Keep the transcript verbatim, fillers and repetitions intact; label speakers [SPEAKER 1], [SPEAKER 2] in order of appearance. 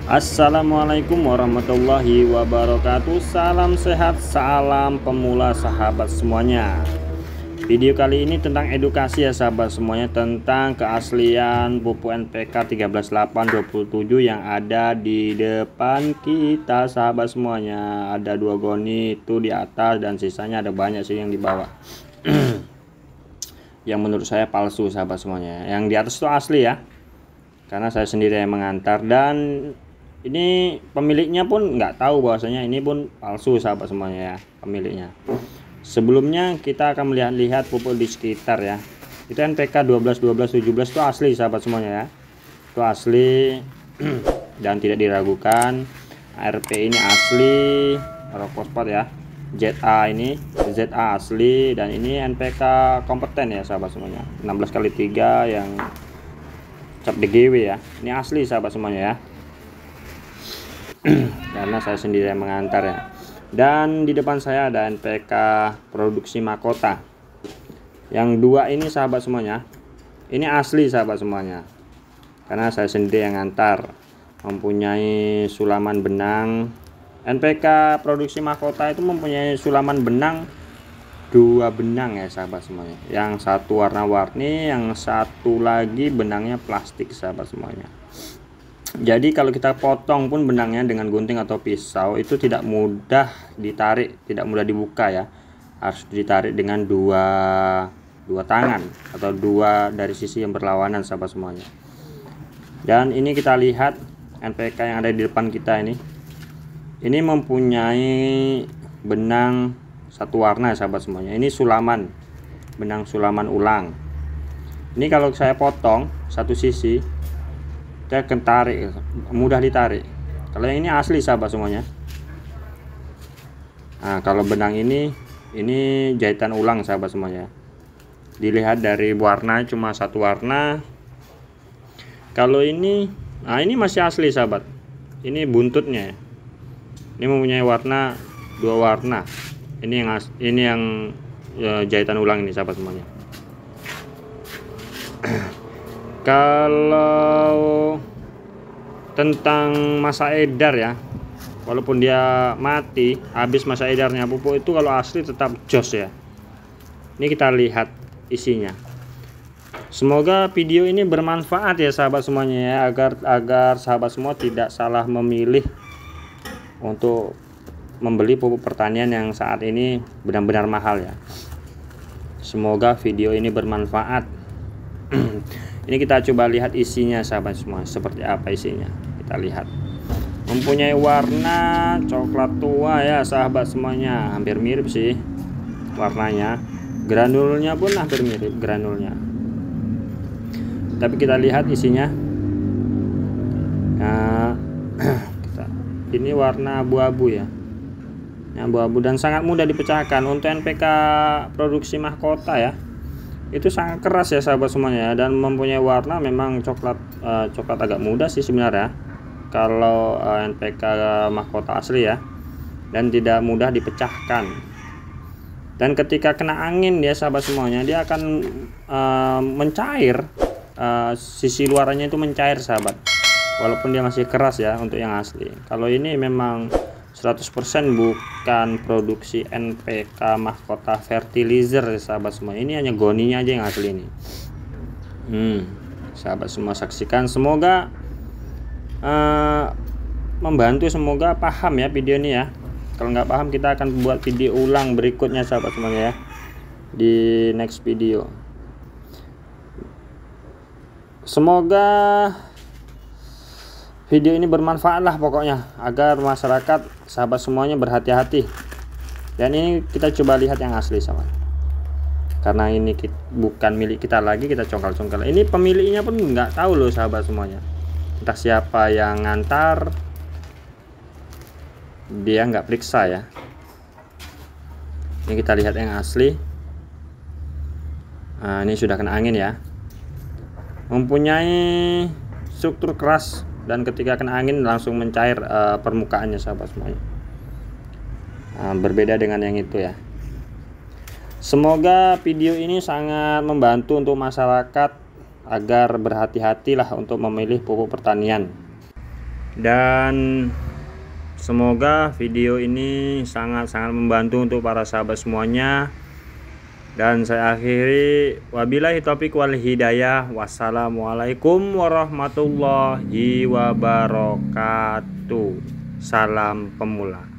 [SPEAKER 1] Assalamualaikum warahmatullahi wabarakatuh. Salam sehat, salam pemula sahabat semuanya. Video kali ini tentang edukasi ya sahabat semuanya, tentang keaslian pupuk N P K tiga belas delapan dua puluh tujuh yang ada di depan kita sahabat semuanya. Ada dua goni itu di atas dan sisanya ada banyak sih yang di bawah. Yang menurut saya palsu sahabat semuanya. Yang di atas itu asli ya, karena saya sendiri yang mengantar, dan ini pemiliknya pun nggak tahu bahwasanya ini pun palsu sahabat semuanya ya, pemiliknya. Sebelumnya kita akan melihat-lihat pupuk di sekitar ya. Itu N P K dua belas dua belas tujuh belas itu asli sahabat semuanya ya, itu asli dan tidak diragukan. A R P ini asli, Rockfosfat ya, Z A ini Z A asli, dan ini N P K kompeten ya sahabat semuanya, enam belas kali tiga yang cap D G W ya. Ini asli sahabat semuanya ya, karena saya sendiri yang mengantar ya. Dan di depan saya ada N P K produksi mahkota yang dua ini sahabat semuanya. Ini asli sahabat semuanya, karena saya sendiri yang ngantar. Mempunyai sulaman benang. N P K produksi mahkota itu mempunyai sulaman benang dua benang ya sahabat semuanya. Yang satu warna-warni, yang satu lagi benangnya plastik sahabat semuanya. Jadi kalau kita potong pun benangnya dengan gunting atau pisau itu tidak mudah ditarik, tidak mudah dibuka ya. Harus ditarik dengan dua dua tangan atau dua dari sisi yang berlawanan sahabat semuanya. Dan ini kita lihat N P K yang ada di depan kita ini. Ini mempunyai benang satu warna sahabat semuanya. Ini sulaman, benang sulaman ulang. Ini kalau saya potong satu sisi, saya akan tarik, mudah ditarik. Kalau yang ini asli sahabat semuanya. Nah, kalau benang ini ini jahitan ulang sahabat semuanya. Dilihat dari warna, cuma satu warna. Kalau ini, nah ini masih asli sahabat. Ini buntutnya. Ini mempunyai warna dua warna. Ini yang as, ini yang ya, jahitan ulang ini sahabat semuanya. Kalau tentang masa edar ya, walaupun dia mati, habis masa edarnya, pupuk itu kalau asli tetap jos ya. Ini kita lihat isinya. Semoga video ini bermanfaat ya sahabat semuanya ya, agar agar sahabat semua tidak salah memilih untuk membeli pupuk pertanian yang saat ini benar-benar mahal ya. Semoga video ini bermanfaat. Ini kita coba lihat isinya sahabat semua, seperti apa isinya. Kita lihat. Mempunyai warna coklat tua ya sahabat semuanya, hampir mirip sih warnanya. Granulnya pun hampir mirip granulnya. Tapi kita lihat isinya. Nah, kita, ini warna abu-abu ya. Abu-abu dan sangat mudah dipecahkan. Untuk N P K produksi mahkota ya, itu sangat keras ya sahabat semuanya, dan mempunyai warna memang coklat uh, coklat agak muda sih sebenarnya kalau uh, N P K mahkota asli ya, dan tidak mudah dipecahkan. Dan ketika kena angin ya sahabat semuanya, dia akan uh, mencair, uh, sisi luarannya itu mencair sahabat, walaupun dia masih keras ya untuk yang asli. Kalau ini memang seratus persen bukan produksi N P K mahkota fertilizer sahabat semua. Ini hanya goninya aja yang asli ini. Hmm, sahabat semua saksikan, semoga uh, membantu, semoga paham ya video ini ya. Kalau nggak paham kita akan buat video ulang berikutnya sahabat semuanya ya, di next video. Semoga video ini bermanfaat lah pokoknya, agar masyarakat sahabat semuanya berhati-hati. Dan ini kita coba lihat yang asli sahabat, karena ini kita, bukan milik kita lagi, kita congkal-congkal. Ini pemiliknya pun nggak tahu loh sahabat semuanya, entah siapa yang ngantar, dia nggak periksa ya. Ini kita lihat yang asli. Nah, ini sudah kena angin ya, mempunyai struktur keras, dan ketika kena angin langsung mencair uh, permukaannya sahabat semuanya. Nah, berbeda dengan yang itu ya. Semoga video ini sangat membantu untuk masyarakat agar berhati-hatilah untuk memilih pupuk pertanian. Dan semoga video ini sangat-sangat membantu untuk para sahabat semuanya. Dan saya akhiri, wabillahi taufiq wal hidayah. Wassalamualaikum warahmatullahi wabarakatuh. Salam pemula.